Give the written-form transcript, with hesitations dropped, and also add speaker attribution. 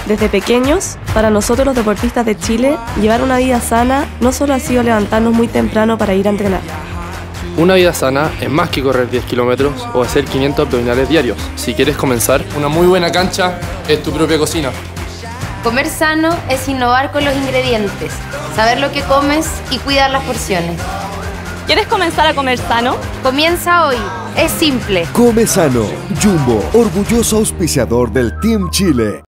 Speaker 1: Desde pequeños, para nosotros los deportistas de Chile, llevar una vida sana no solo ha sido levantarnos muy temprano para ir a entrenar.
Speaker 2: Una vida sana es más que correr 10 kilómetros o hacer 500 abdominales diarios. Si quieres comenzar, una muy buena cancha es tu propia cocina.
Speaker 3: Comer sano es innovar con los ingredientes, saber lo que comes y cuidar las porciones.
Speaker 4: ¿Quieres comenzar a comer sano?
Speaker 3: Comienza hoy, es simple.
Speaker 5: Come sano, Jumbo, orgulloso auspiciador del Team Chile.